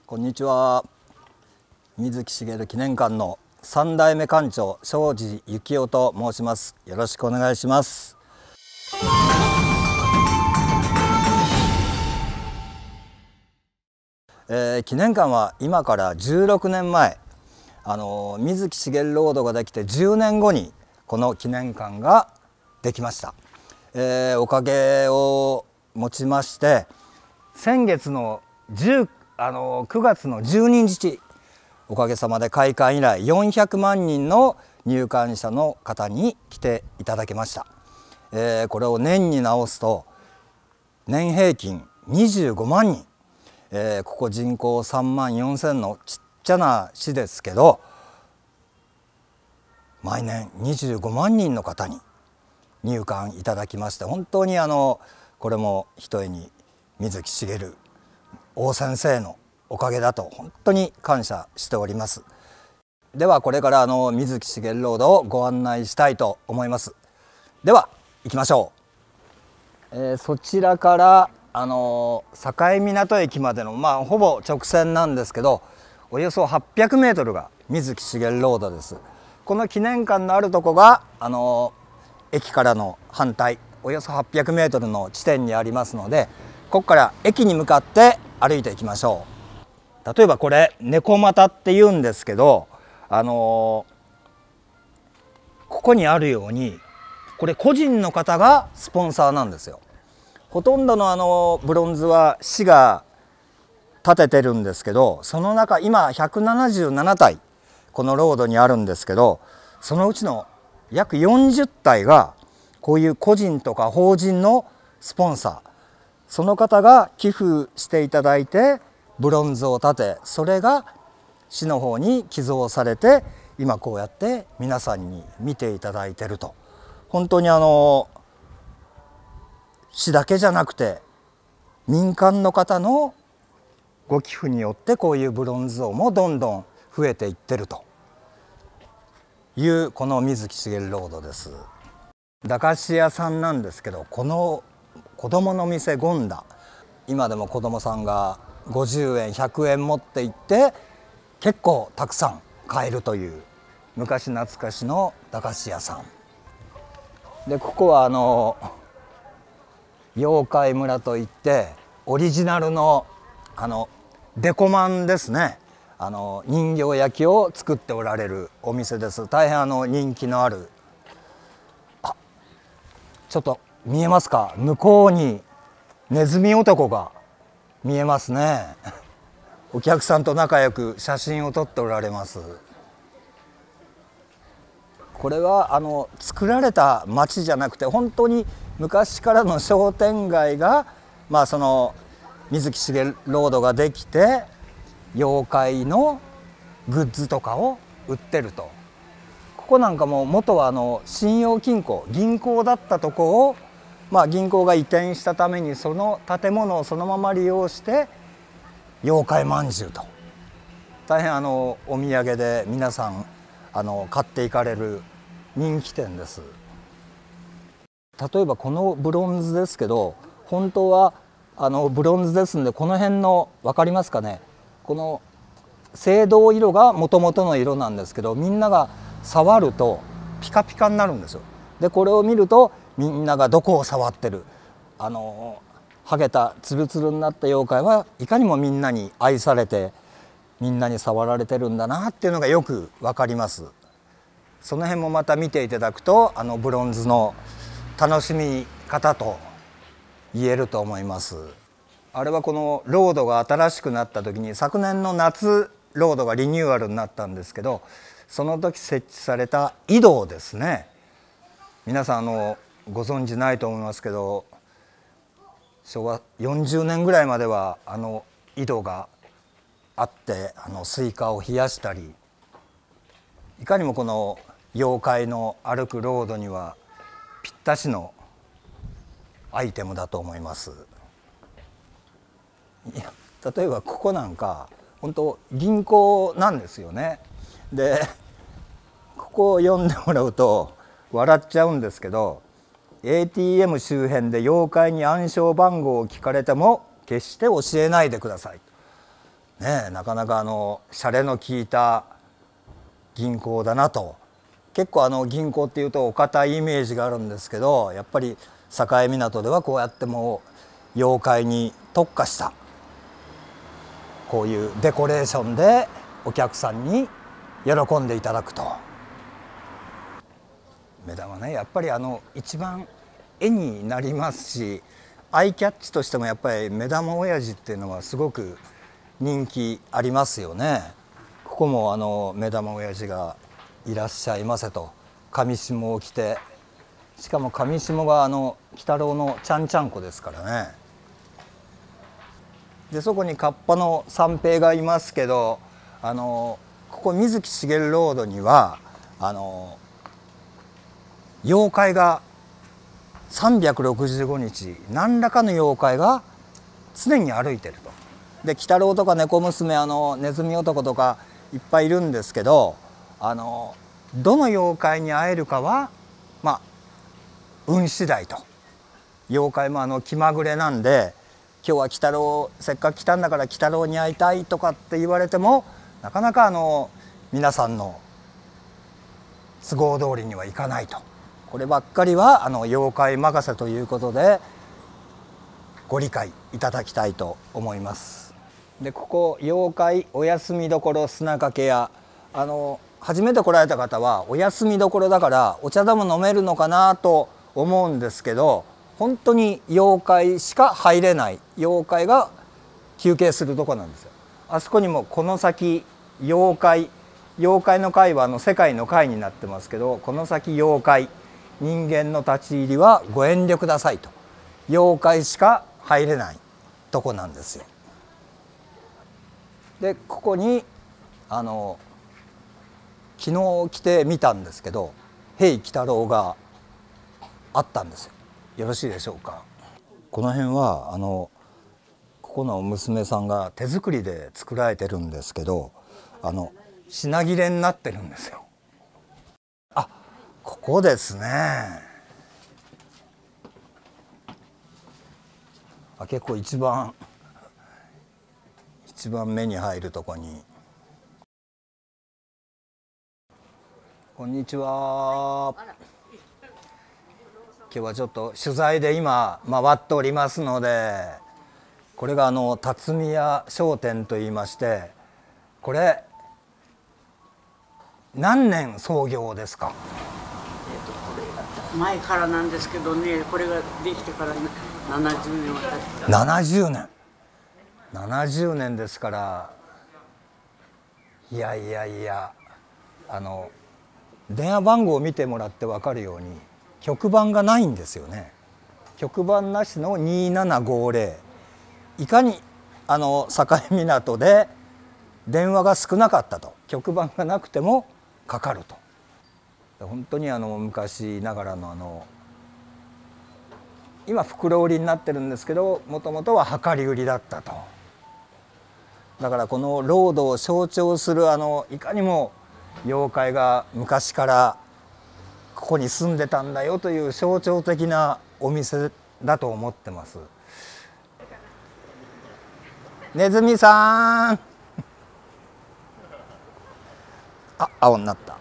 こんにちは。水木しげる記念館の3代目館長庄司幸男と申します。よろしくお願いします。記念館は今から16年前水木しげるロードができて10年後にこの記念館ができました。おかげをもちまして先月の9月の12日おかげさまで開館以来400万人の入館者の方に来ていただきました。これを年に直すと年平均25万人、ここ人口3万4千のちっちゃな市ですけど毎年25万人の方に入館いただきまして、本当にこれもひとえに水木しげる大先生のおかげだと本当に感謝しております。ではこれから水木しげるロードをご案内したいと思います。では行きましょう。そちらから境港駅までのほぼ直線なんですけど、およそ800メートルが水木しげるロードです。この記念館のあるとこが駅からの反対およそ800メートルの地点にありますので、ここから駅に向かって歩いていきましょう。例えばこれ猫又っていうんですけど、ここにあるようにこれ個人の方がスポンサーなんですよ。ほとんどのブロンズは市が建ててるんですけど、その中今177体このロードにあるんですけど、そのうちの約40体がこういう個人とか法人のスポンサー、その方が寄付していただいてブロンズを建て、それが市の方に寄贈されて今こうやって皆さんに見ていただいてると。本当に市だけじゃなくて民間の方のご寄付によってこういうブロンズ像もどんどん増えていってるというこの水木しげるロードです。駄菓子屋さんなんですけど、この子どもの店ゴンダ、今でも子どもさんが50円100円持って行って結構たくさん買えるという昔懐かしの駄菓子屋さんで、ここは妖怪村といってオリジナルのデコマンですね、人形焼きを作っておられるお店です。大変人気のある、ちょっと見えますか、向こうにネズミ男が見えますね。お客さんと仲良く写真を撮っておられます。これは作られた町じゃなくて本当に昔からの商店街がその水木しげるロードができて妖怪のグッズとかを売ってると。ここなんかも元は信用金庫、銀行だったとこを銀行が移転したためにその建物をそのまま利用して妖怪まんじゅうと、大変お土産で皆さん買っていかれる人気店です。例えばこのブロンズですけど、本当はブロンズですんで、この辺の分かりますかね、この青銅色がもともとの色なんですけど、みんなが触るとピカピカになるんですよ。でこれを見るとみんながどこを触ってる、はげたツルツルになった妖怪はいかにもみんなに愛されてみんなに触られてるんだなっていうのがよく分かります。その辺もまた見ていただくとブロンズの楽しみ方と言えると思います。あれはこのロードが新しくなった時に、昨年の夏ロードがリニューアルになったんですけど、その時設置された井戸ですね。皆さんご存知ないと思いますけど、昭和40年ぐらいまでは井戸があってスイカを冷やしたり、いかにもこの妖怪の歩くロードにはぴったしのアイテムだと思います。例えばここなんか本当銀行なんですよね。でここを読んでもらうと笑っちゃうんですけど、 ATM 周辺で妖怪に暗証番号を聞かれても決して教えないでください。 ねえ、なかなかシャレの効いた銀行だなと。結構銀行っていうとお堅いイメージがあるんですけど、やっぱり境港ではこうやってもう妖怪に特化したこういうデコレーションでお客さんに喜んでいただくと。目玉ね、やっぱり一番絵になりますし、アイキャッチとしてもやっぱり目玉親父っていうのはすごく人気ありますよね。ここも目玉親父がいらっしゃいませと、上下を着て、しかも上下が鬼太郎のちゃんちゃんこですからね。でそこにカッパの三平がいますけど、ここ水木しげるロードには妖怪が365日何らかの妖怪が常に歩いてると。で鬼太郎とか猫娘ネズミ男とかいっぱいいるんですけど、どの妖怪に会えるかはまあ運次第と。妖怪も気まぐれなんで、今日は鬼太郎せっかく来たんだから鬼太郎に会いたいとかって言われてもなかなか皆さんの都合通りにはいかないと。こればっかりは妖怪任せということでご理解いただきたいと思います。でここ妖怪お休みどころ砂かけ屋、初めて来られた方はお休みどころだからお茶でも飲めるのかなと思うんですけど、本当に妖怪しか入れない、妖怪が休憩するとこなんですよ。あそこにもこの先妖怪の会は世界の会になってますけど、この先妖怪、人間の立ち入りはご遠慮くださいと、妖怪しか入れないとこなんですよ。でここに昨日来てみたんですけど「平鬼太郎」があったんですよ。よろしいでしょうか。この辺はここの娘さんが手作りで作られてるんですけど、品切れになってるんですよ。あ、ここですね。結構一番目に入るとこに。こんにちは。今日はちょっと取材で今回っておりますので、これが辰宮商店といいまして、これ何年創業ですか？ これ前からなんですけどね、これができてから70年は経った。 70年ですから、いや電話番号を見てもらって分かるように局番がないんですよね。局番なしの2750。いかに境港で電話が少なかったと、局番がなくてもかかると。本当に昔ながらの今袋売りになってるんですけど、もともとは量り売りだったと。だからこのロードを象徴するいかにも妖怪が昔からここに住んでたんだよという象徴的なお店だと思ってます。ネズミさんあ、青になった。